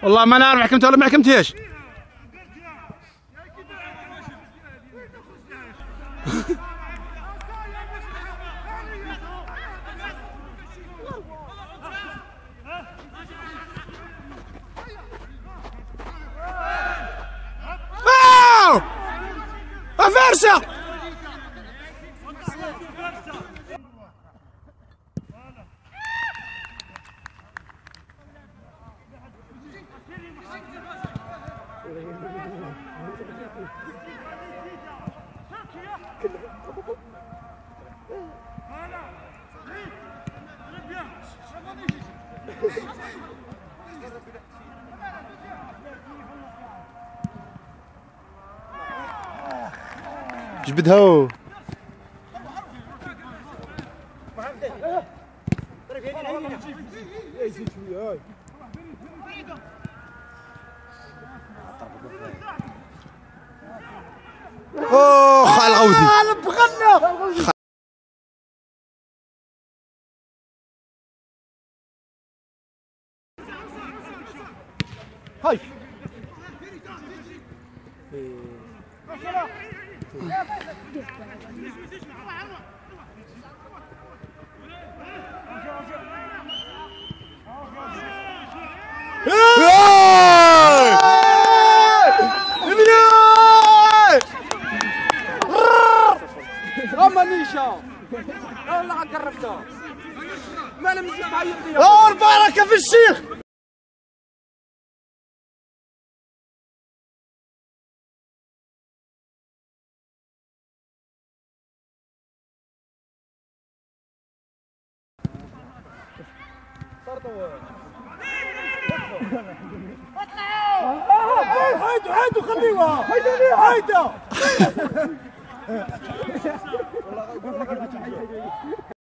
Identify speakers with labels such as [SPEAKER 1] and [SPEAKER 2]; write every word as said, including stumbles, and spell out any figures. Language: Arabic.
[SPEAKER 1] والله ما نعرف حكمت ولا ما حكمتيش. فرشة جبدها هو اوه خال الغوثي هاي
[SPEAKER 2] رمانيشا والله قربتها ما لم يجي تعيط لي
[SPEAKER 1] البركه في الشيخ.
[SPEAKER 2] هيدو هيدو خليوها هيدو هيدو